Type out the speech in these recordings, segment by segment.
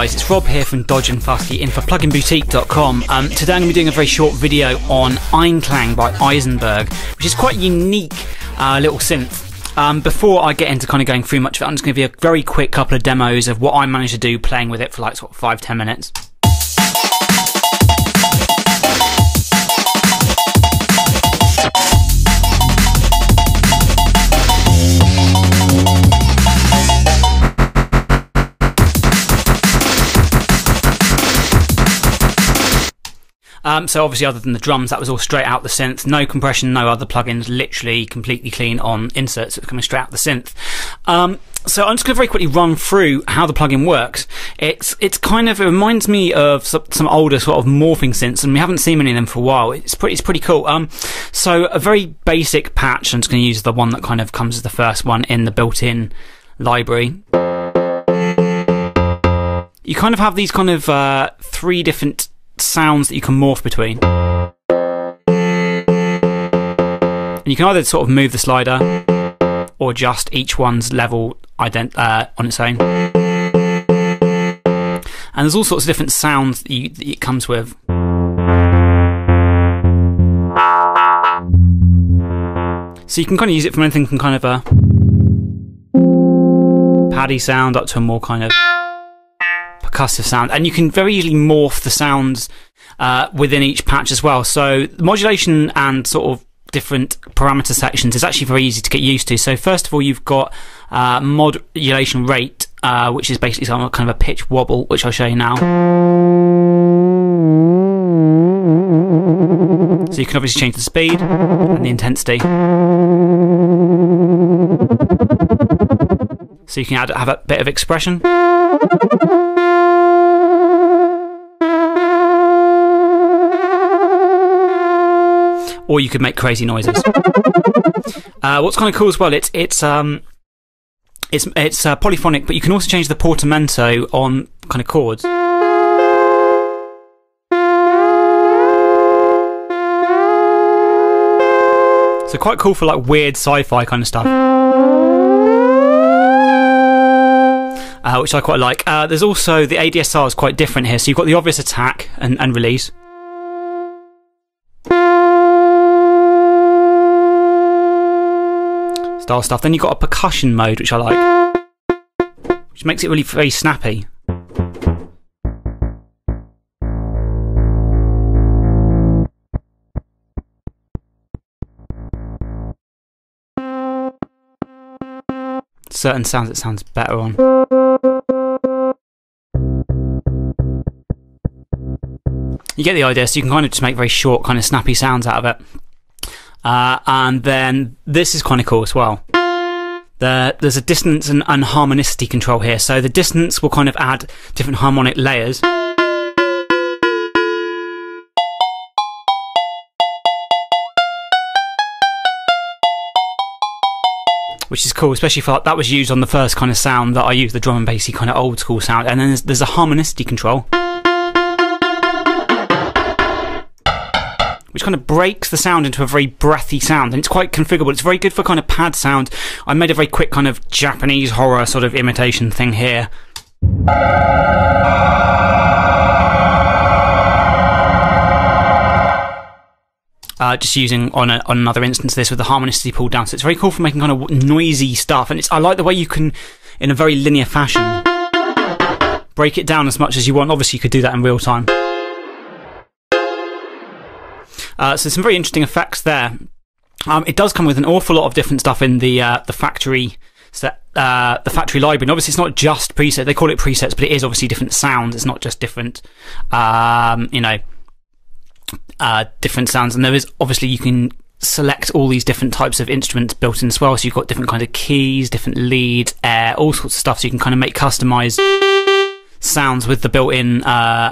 guys, it's Rob here from Dodge and Fusky in for pluginboutique.com. Today I'm going to be doing a very short video on EINKLANG by Eisenberg, which is quite a unique little synth. Before I get into kind of going through much of it, I'm just going to give you a very quick couple of demos of what I managed to do playing with it for like sort of 5-10 minutes. So obviously other than the drums, that was all straight out the synth, no compression, no other plugins, literally completely clean on inserts, it's coming straight out the synth. So I'm just going to very quickly run through how the plugin works. It's kind of, it reminds me of some older sort of morphing synths, and we haven't seen many of them for a while. It's pretty cool. So a very basic patch, I'm just going to use the one that kind of comes as the first one in the built-in library. You kind of have these kind of 3 different sounds that you can morph between. And you can either sort of move the slider or adjust each one's level on its own. And there's all sorts of different sounds that it comes with. So you can kind of use it from anything from kind of a paddy sound up to a more kind of percussive sound, and you can very easily morph the sounds within each patch as well. So modulation and sort of different parameter sections is actually very easy to get used to. So first of all, you've got modulation rate, which is basically some kind of a pitch wobble, which I'll show you now. So you can obviously change the speed and the intensity. So you can have a bit of expression. Or you could make crazy noises. What's kind of cool as well, it's polyphonic, but you can also change the portamento on kind of chords. So quite cool for like weird sci-fi kind of stuff. Which I quite like. There's also the ADSR is quite different here. So you've got the obvious attack and release. Style stuff. Then you've got a percussion mode, which I like, which makes it really very snappy. Certain sounds it sounds better on. You get the idea, so you can kind of just make very short, kind of snappy sounds out of it. And then this is kind of cool as well. There's a dissonance and harmonicity control here. So the dissonance will kind of add different harmonic layers. Which is cool, especially for that was used on the first kind of sound that I used, the drum and bassy kind of old school sound. And then there's a harmonicity control, which kind of breaks the sound into a very breathy sound, and it's quite configurable. It's very good for kind of pad sound. I made a very quick kind of Japanese horror sort of imitation thing here. Just using on another instance this with the harmonicity pulled down. So it's very cool for making kind of noisy stuff, and I like the way you can, in a very linear fashion, break it down as much as you want. Obviously you could do that in real time. So some very interesting effects there. It does come with an awful lot of different stuff in the factory set, the factory library. And obviously, it's not just presets. They call it presets, but it is obviously different sounds. It's not just different, different sounds. And there is obviously you can select all these different types of instruments built in as well. So you've got different kind of keys, different leads, air, all sorts of stuff. So you can kind of make customized sounds with the built-in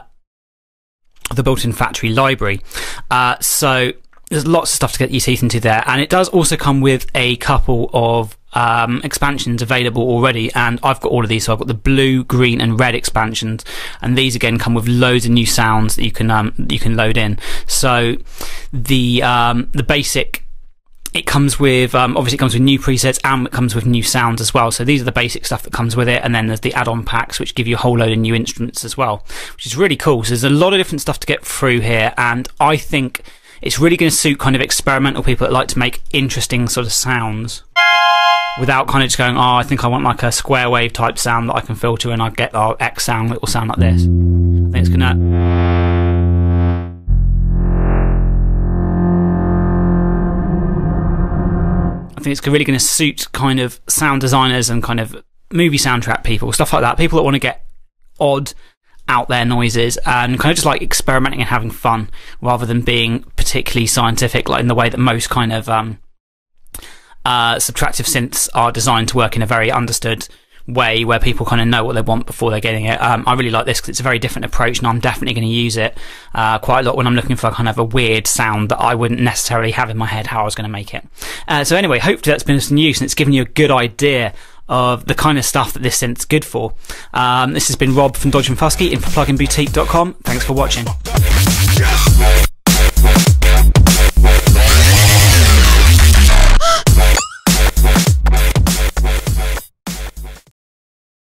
factory library. So there's lots of stuff to get your teeth into there, and it does also come with a couple of expansions available already, and I've got all of these. So I've got the blue, green and red expansions, and these again come with loads of new sounds that you can load in. So the basic it comes with, obviously it comes with new presets, and it comes with new sounds as well. So these are the basic stuff that comes with it, and then there's the add-on packs, which give you a whole load of new instruments as well, which is really cool. So there's a lot of different stuff to get through here, and I think it's really going to suit kind of experimental people that like to make interesting sort of sounds, without kind of just going, oh, I think I want like a square wave type sound that I can filter, and I get our X sound, it will sound like this. I think it's gonna... I think it's really going to suit kind of sound designers and kind of movie soundtrack people, stuff like that. People that want to get odd, out there noises and kind of just like experimenting and having fun, rather than being particularly scientific, like in the way that most kind of subtractive synths are designed to work in a very understood way, where people kind of know what they want before they're getting it. I really like this because it's a very different approach, and I'm definitely going to use it quite a lot when I'm looking for kind of a weird sound that I wouldn't necessarily have in my head how I was going to make it. So anyway, hopefully that's been of some use, and it's given you a good idea of the kind of stuff that this synth's good for. This has been Rob from Dodge & Fusky in for pluginboutique.com. Thanks for watching.